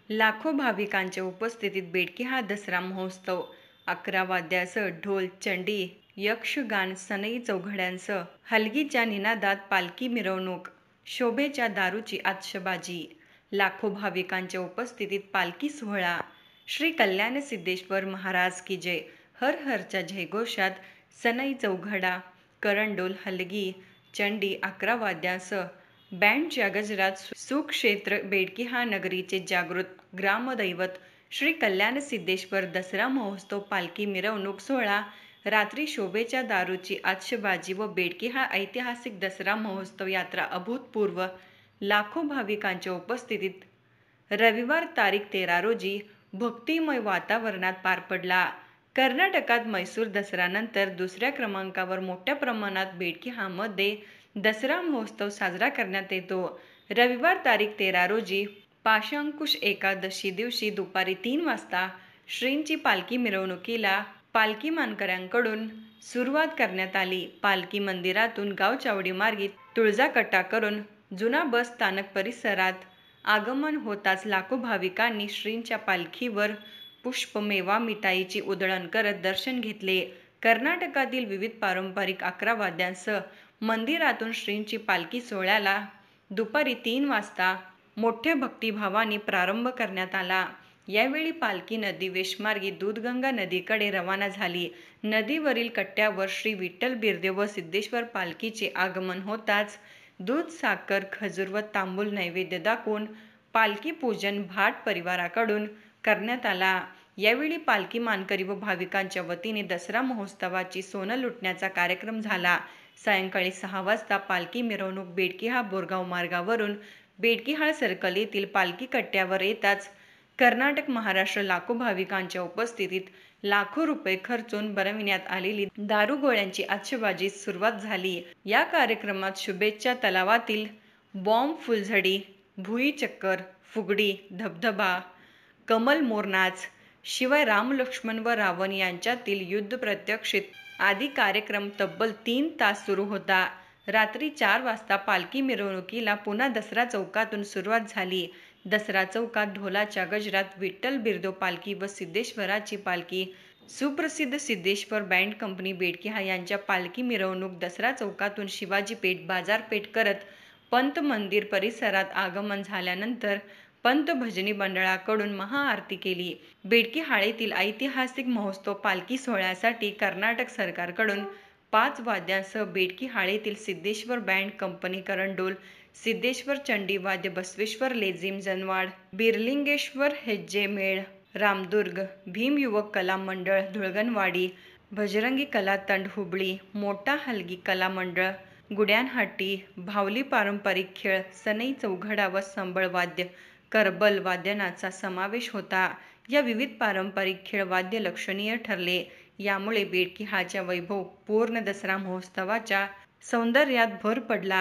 लाखो भाविकांच्या उपस्थितीत बेडकी हा दसरा महोत्सव 11 वाद्यासह ढोल, चंडी, यक्षगान, सनई चौघड्यांसह हलगीच्या निनादात पालखी मिरवणूक, शोभेच्या दारूची आतषबाजी, लाखो भाविकांच्या उपस्थितीत पालखी सोहळा, श्री कल्याण सिद्धेश्वर महाराज की जय, हर हरच्या जयघोषात सनई चौघडा, करंडोल, हलगी, चंडी, 11 वाद्यांसह बँडच्या गजरात सुक्षेत्र बेडकी हा नगरीचे जागृत ग्रामदैवत श्री कल्याण सिद्धेश्वर दसरा महोत्सव पालखी मिरवणूक सोहळा, रात्री शोभेच्या दारूची आतषबाजी व बेडकी हा ऐतिहासिक दसरा महोत्सव यात्रा अभूतपूर्व लाखो भाविकांच्या उपस्थितीत रविवार तारीख 13 रोजी भक्तिमय वातावरणात पार पडला. कर्नाटकात म्हैसूर दसऱ्यानंतर दुसऱ्या क्रमांकावर मोठ्या प्रमाणात बेडकी हा मध्ये दसरा महोत्सव साजरा करण्यात येतो. रविवार तारीख 13 रोजी पाशांकुश एकादशी दिवशी दुपारी 3 वाजता श्रींची पालखी मिरवणुकीला पालखी मानकऱ्यांकडून सुरुवात करण्यात आली. पालखी मंदिरातून गावचावडी मार्गी तुळजाकट्टा करून जुना बस स्थानक परिसरात आगमन होताच लाखो भाविकांनी श्रींच्या पालखीवर पुष्प, मेवा, मिठाईची उधळण करत दर्शन घेतले. कर्नाटकातील विविध पारंपरिक 11 वाद्यांसह मंदिरातून श्रींची पालखी सोहळ्याला दुपारी 3 वाजता मोठ्या भक्तिभावाने प्रारंभ करण्यात आला. यावेळी पालखी नदी वेशमार्गी दूधगंगा नदीकडे रवाना झाली. नदीवरील कट्ट्यावर श्री विठ्ठल बिरदेव व सिद्धेश्वर पालखीचे आगमन होताच दूध, साखर, खजूर व तांबूल नैवेद्य दाखवून पालखी पूजन भाट परिवाराकडून करण्यात आला. यावेळी पालखी मानकरी व भाविकांच्या वतीने दसरा महोत्सवाची सोनं लुटण्याचा कार्यक्रम झाला. सायंकाळी 6 वाजता पालखी मिरवणूक बेडकी हा बोरगाव मार्गावरून बेडकीहाळ सर्कल येथील पालखी कट्ट्यावर येताच कर्नाटक, महाराष्ट्र लाखो भाविकांच्या उपस्थितीत लाखो रुपये खर्चून बनविण्यात आलेली दारूगोळ्यांची आतषबाजी सुरुवात झाली. या कार्यक्रमात शुभेच्छा तलावातील बॉम्ब, फुलझडी, भुईचक्कर, फुगडी, धबधबा, कमल मोरनाच, शिवाय राम, लक्ष्मण व रावण यांच्यातील युद्ध प्रत्यक्षित आदी कार्यक्रम तब्बल 3 तास सुरू होता. रात्री 4 वाजता पालखी मिरवणुकीला पुन्हा दसरा चौकातून सुरुवात झाली. दसरा चौकात ढोलाच्या गजरात विठ्ठल बिरदेव पालखी व सिद्धेश्वराची पालखी, सुप्रसिद्ध सिद्धेश्वर बँड कंपनी बेडकी हा यांच्या पालखी मिरवणूक दसरा चौकातून शिवाजी पेठ, बाजारपेठ करत पंत मंदिर परिसरात आगमन झाल्यानंतर पंत भजनी मंडळाकडून महाआरती केली. बेडकी हाळेतील ऐतिहासिक महोत्सव पालखी सोहळ्यासाठी कर्नाटक सरकारकडून 5 वाद्यांसह बेडकी हाळेतील सिद्धेश्वर बँड कंपनी करंडोल, सिद्धेश्वर चंडी वाद्य, बसवेश्वर लेझिम जनवाड, बिरलिंगेश्वर हेज्जे मेळ, रामदुर्ग, भीम युवक कला मंडळ धुळगणवाडी, भजरंगी कला तंड हुबळी, मोठा हलगी कला मंडळ गुड्यानहाटी, भावली पारंपरिक खेळ, सनई चौघडा व संबळ वाद्य, करबल वादनाचा समावेश होता. या विविध पारंपरिक खेळ वाद्य लक्षणीय ठरले. यामुळे बेडकी हाच्या वैभव पूर्ण दसरा महोत्सवाच्या सौंदर्यात भर पडला.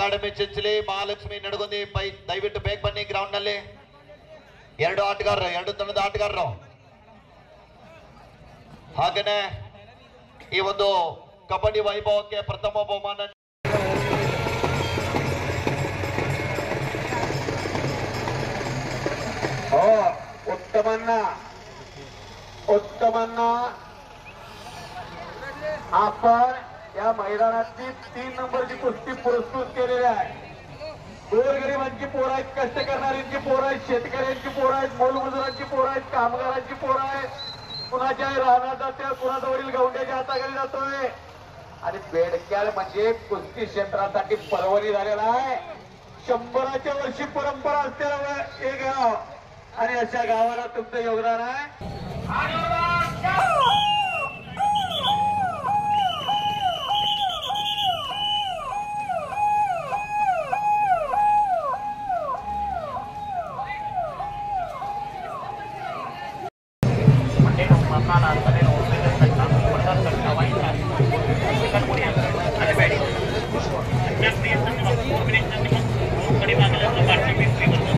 ಅಕಾಡೆಮಿ ಚಿಂಚಲಿ ಮಹಾಲಕ್ಷ್ಮಿ ನಡಗುಂದಿ ಪೈ ದಯವಿಟ್ಟು ಬೇಗ ಬನ್ನಿ ಗ್ರೌಂಡ್ ನಲ್ಲಿ. ಎರಡು ಆಟಗಾರರು, ಎರಡು ತಂಡದ ಆಟಗಾರರು. ಹಾಗೇನೆ ಈ ಒಂದು ಕಬಡ್ಡಿ ವೈಭವಕ್ಕೆ ಪ್ರಥಮ ಬಹುಮಾನ उत्तमांना आपण या मैदानातली 3 नंबरची कुस्ती पुरस्कृत केलेली आहे. गोरगरिबांची पोरं आहेत, कष्ट करणाऱ्यांची पोरं आहेत, शेतकऱ्यांची पोरं आहेत, मोलमजुरांची पोरं आहेत, कामगारांची पोरं आहेत. कुणाच्या राहणार जाते, कुणाजवळील गवंड्याच्या हाताखाली जातोय. आणि बेडक्याळ म्हणजे कुस्ती क्षेत्रासाठी पर्वणी झालेला आहे. 100च्या वर्षी परंपरा असलेला एक गाव आणि अशा गावाला तुमचं योगदान आहे. मकान